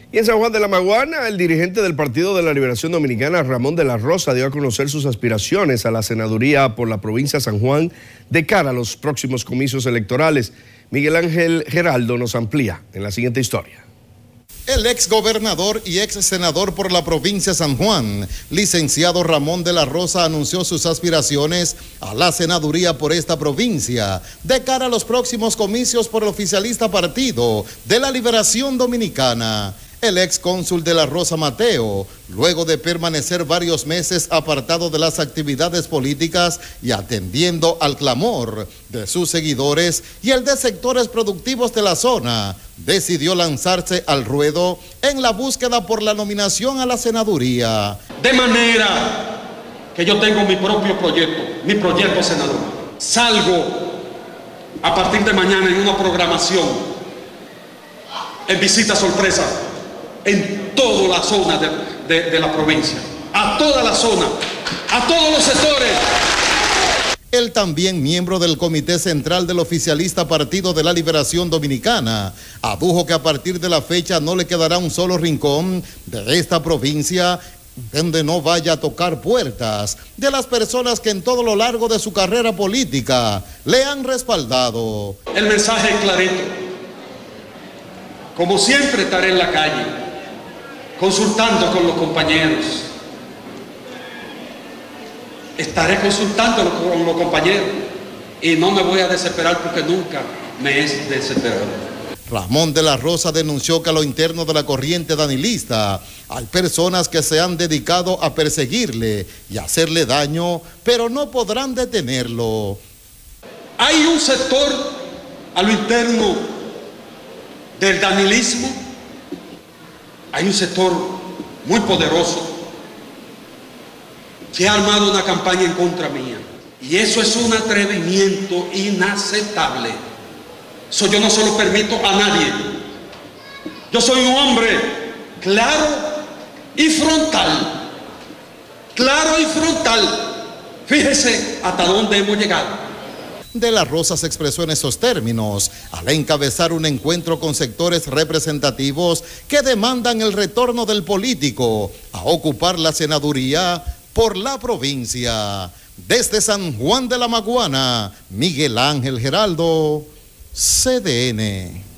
Y en San Juan de la Maguana, el dirigente del Partido de la Liberación Dominicana, Ramón de la Rosa, dio a conocer sus aspiraciones a la senaduría por la provincia de San Juan de cara a los próximos comicios electorales. Miguel Ángel Geraldo nos amplía en la siguiente historia. El ex gobernador y ex senador por la provincia de San Juan, licenciado Ramón de la Rosa, anunció sus aspiraciones a la senaduría por esta provincia de cara a los próximos comicios por el oficialista Partido de la Liberación Dominicana. El ex cónsul de la Rosa Mateo, luego de permanecer varios meses apartado de las actividades políticas y atendiendo al clamor de sus seguidores y el de sectores productivos de la zona, decidió lanzarse al ruedo en la búsqueda por la nominación a la senaduría. De manera que yo tengo mi propio proyecto senador. Salgo a partir de mañana en una programación, en visita sorpresa, en toda la zona de la provincia, a toda la zona, a todos los sectores. Él también, miembro del Comité Central del oficialista Partido de la Liberación Dominicana, adujo que a partir de la fecha no le quedará un solo rincón de esta provincia donde no vaya a tocar puertas de las personas que en todo lo largo de su carrera política le han respaldado. El mensaje es clarito. Como siempre estaré en la calle, consultando con los compañeros. Estaré consultando con los compañeros y no me voy a desesperar porque nunca me he desesperado. Ramón de la Rosa denunció que a lo interno de la corriente danilista hay personas que se han dedicado a perseguirle y hacerle daño, pero no podrán detenerlo. Hay un sector a lo interno del danilismo, hay un sector muy poderoso que ha armado una campaña en contra mía. Y eso es un atrevimiento inaceptable. Eso yo no se lo permito a nadie. Yo soy un hombre claro y frontal. Claro y frontal. Fíjese hasta dónde hemos llegado. De la Rosa se expresó en esos términos al encabezar un encuentro con sectores representativos que demandan el retorno del político a ocupar la senaduría por la provincia. Desde San Juan de la Maguana, Miguel Ángel Geraldo, CDN.